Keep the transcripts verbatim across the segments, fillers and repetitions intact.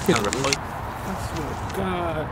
God.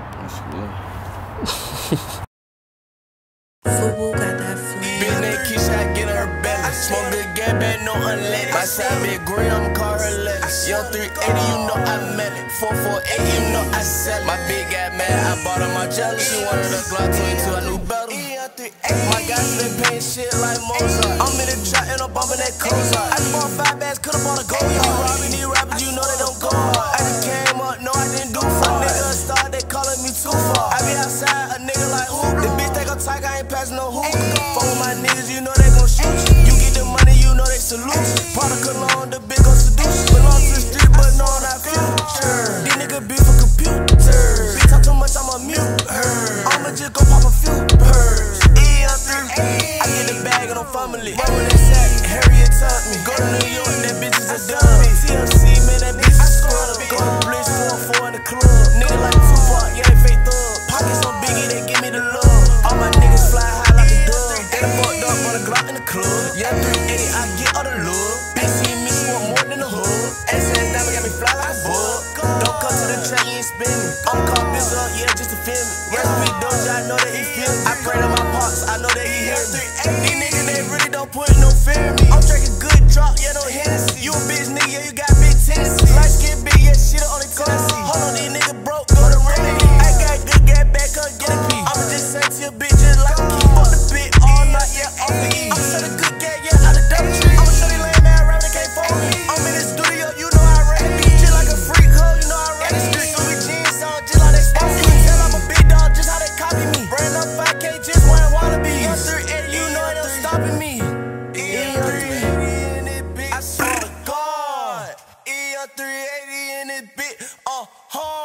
Fubu got that flame. Big neck kiss shot, get her belly. Smoke good, get bad, no unleaded. My side big green, I'm call her lettuce. Young three eighty, you know I met it. four forty-eight, you know I sell it. My big got mad, I bought her my jelly. She wanted a Glock twenty-two, I knew better. My guys been painting shit like Mozart. I'm in the trap and I'm bumping that Cozart. I bought five bags, could've bought a gold yard. Robbing these rappers, you know they don't go hard. I just came up, no I didn't do far. Nigga a star, they calling me too far. I be outside, a nigga like Fubu. The bitch think I'm tight, I ain't passing no hoop. Fuck with my niggas, you know they gon' shoot you. You get the money, you know they salute you. Product cologne, the bitch gon' seduce you. Belong to the street, but no, not future. These niggas be for computers. Bitch talk too much, I'ma mute her. I'ma just go pop a few purrs. I get the bag and I'm fumbling. Mama that sack, Harriet tuck me. Go to New York, that bitch is a dummy. T L C, man, that bitch is scrub. Go to Bliss, four and four in the club. Nigga like Tupac, yeah, they fake thug. Pockets so biggie, they give me the love. All my niggas fly high like a dove. They done fucked up on the Glock in the club. Yeah, three eighty, I get all the love. Bitch see me, she want more than a hug. S S diamond got me fly like a bug. Don't come to the track, you ain't spinning. I'm called Biz up, yeah, just to film me. Recipe Doja, I know that he feel me. I pray to my pops, I know that he hear me. These niggas, they really don't put no fear in me. I'm drinking good drop, yeah, no Hennessy. You a bitch nigga, yeah, you got big tendencies. Light skin big, yeah, shit the only tendency. Hold on, these niggas broke, go to remedy. I got good, get back, come get a piece. I'ma just send to your bitch, just like a key. Fuck the bit all night, yeah, off the E. I'ma show the good gat, yeah, out of double tree. I'ma show these lame man rap, they can't follow me. I'm in the studio, you know I rap. Just like a freak hoe, you know I rap. So we jeans on, just like they spot me. You can tell I'm a big dog, just how they copy me. Brand up five K, just one wallaby. Young three eighty, you know it ain't stopping me. E three eighty in this bitch, I swear to God. E three eighty in this bitch, uh, hard.